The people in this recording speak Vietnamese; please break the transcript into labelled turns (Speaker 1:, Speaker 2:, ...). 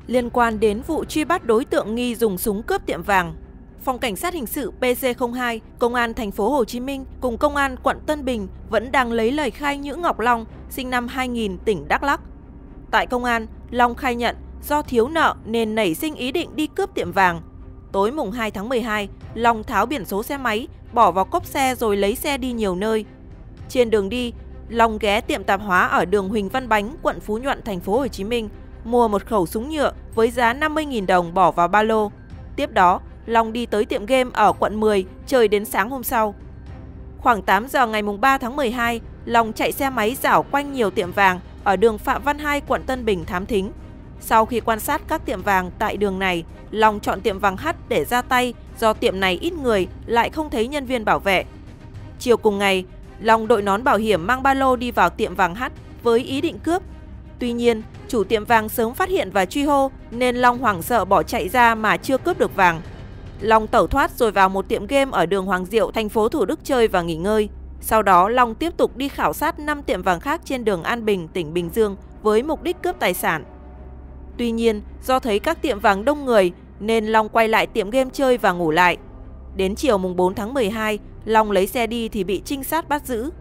Speaker 1: Liên quan đến vụ truy bắt đối tượng nghi dùng súng cướp tiệm vàng, Phòng Cảnh sát Hình sự PC02, Công an thành phố Hồ Chí Minh cùng Công an quận Tân Bình vẫn đang lấy lời khai Nhữ Ngọc Long, sinh năm 2000, tỉnh Đắk Lắk. Tại công an, Long khai nhận do thiếu nợ nên nảy sinh ý định đi cướp tiệm vàng. Tối mùng 2 tháng 12, Long tháo biển số xe máy, bỏ vào cốp xe rồi lấy xe đi nhiều nơi. Trên đường đi, Long ghé tiệm tạp hóa ở đường Huỳnh Văn Bánh, quận Phú Nhuận, thành phố Hồ Chí Minh, mua một khẩu súng nhựa với giá 50.000 đồng bỏ vào ba lô. Tiếp đó, Long đi tới tiệm game ở quận 10 chơi đến sáng hôm sau. Khoảng 8 giờ ngày 3 tháng 12, Long chạy xe máy rảo quanh nhiều tiệm vàng ở đường Phạm Văn Hai, quận Tân Bình thám thính. Sau khi quan sát các tiệm vàng tại đường này, Long chọn tiệm vàng H để ra tay do tiệm này ít người lại không thấy nhân viên bảo vệ. Chiều cùng ngày, Long đội nón bảo hiểm mang ba lô đi vào tiệm vàng H với ý định cướp. Tuy nhiên, chủ tiệm vàng sớm phát hiện và truy hô nên Long hoảng sợ bỏ chạy ra mà chưa cướp được vàng. Long tẩu thoát rồi vào một tiệm game ở đường Hoàng Diệu, thành phố Thủ Đức chơi và nghỉ ngơi. Sau đó, Long tiếp tục đi khảo sát 5 tiệm vàng khác trên đường An Bình, tỉnh Bình Dương với mục đích cướp tài sản. Tuy nhiên, do thấy các tiệm vàng đông người nên Long quay lại tiệm game chơi và ngủ lại. Đến chiều mùng 4 tháng 12, Long lấy xe đi thì bị trinh sát bắt giữ.